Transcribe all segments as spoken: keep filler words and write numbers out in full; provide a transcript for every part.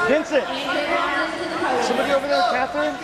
Vincent! Somebody over there, Catherine?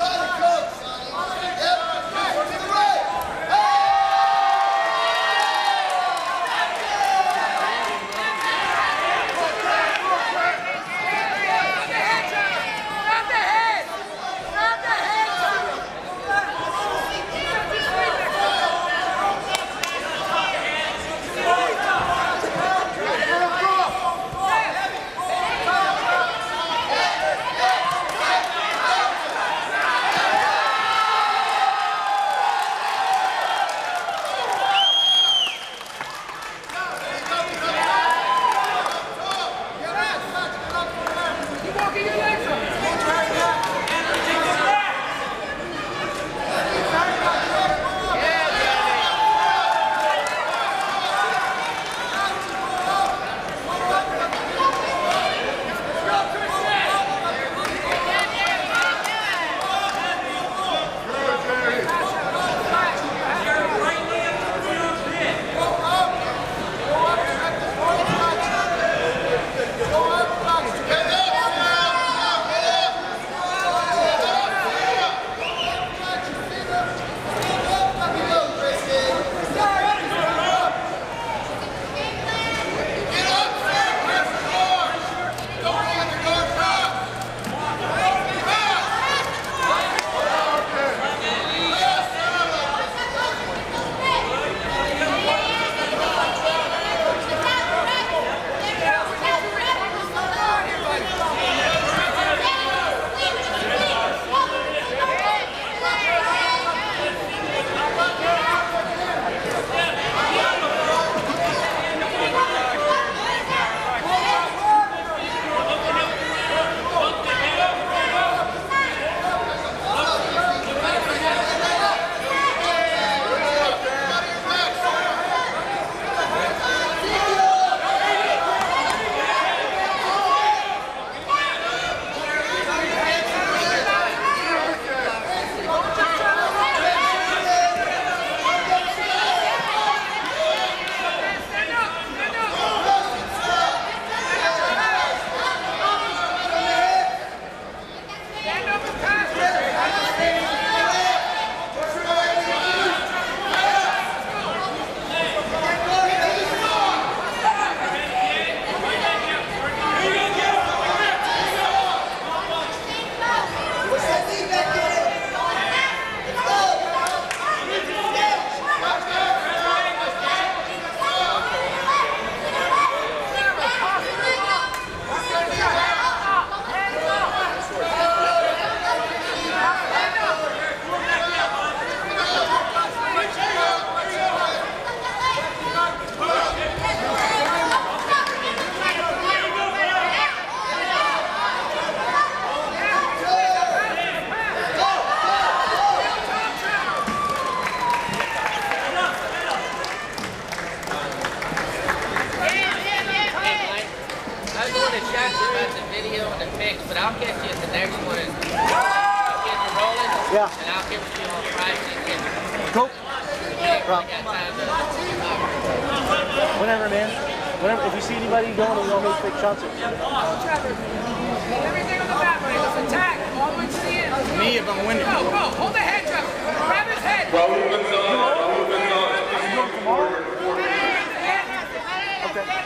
But I'll catch you at the next one and I'll get you rolling. Yeah. And I'll give you on pricing. Go. Yeah, whenever, man. Whenever. If you see anybody going, you want me to take shots at you. Everything on the back, buddy. Let's attack. All the way to the end. Me if I'm winning. Go, go. Hold the head, Trevor. Grab his head. Okay.